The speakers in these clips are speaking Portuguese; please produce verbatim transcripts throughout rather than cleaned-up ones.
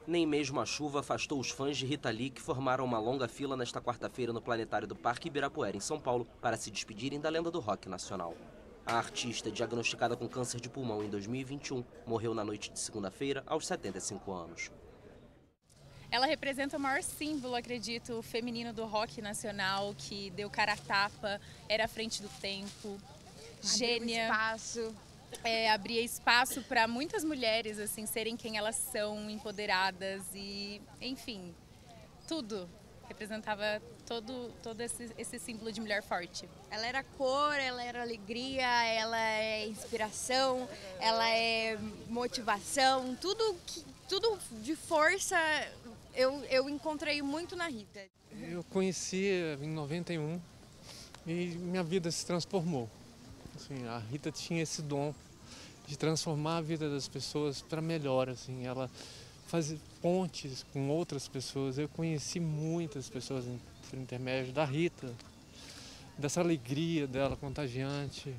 Nem mesmo a chuva afastou os fãs de Rita Lee, que formaram uma longa fila nesta quarta-feira no Planetário do Parque Ibirapuera, em São Paulo, para se despedirem da lenda do rock nacional. A artista, diagnosticada com câncer de pulmão em dois mil e vinte e um, morreu na noite de segunda-feira, aos setenta e cinco anos. Ela representa o maior símbolo, acredito, feminino do rock nacional, que deu cara a tapa, era à frente do tempo, gênia. Espaço. É, abria espaço para muitas mulheres assim serem quem elas são, empoderadas e, enfim, tudo. Representava todo, todo esse, esse símbolo de mulher forte. Ela era cor, ela era alegria, ela é inspiração, ela é motivação, tudo, que, tudo de força eu, eu encontrei muito na Rita. Eu conheci em noventa e um e minha vida se transformou. Assim, a Rita tinha esse dom de transformar a vida das pessoas para melhor. Assim, ela fazia pontes com outras pessoas. Eu conheci muitas pessoas por intermédio da Rita, dessa alegria dela contagiante.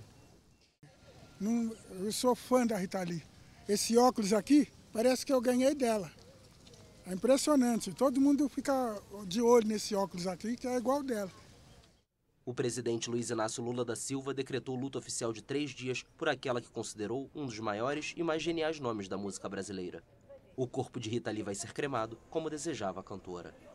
Eu sou fã da Rita Lee. Esse óculos aqui parece que eu ganhei dela. É impressionante. Todo mundo fica de olho nesse óculos aqui, que é igual dela. O presidente Luiz Inácio Lula da Silva decretou luto oficial de três dias por aquela que considerou um dos maiores e mais geniais nomes da música brasileira. O corpo de Rita Lee vai ser cremado, como desejava a cantora.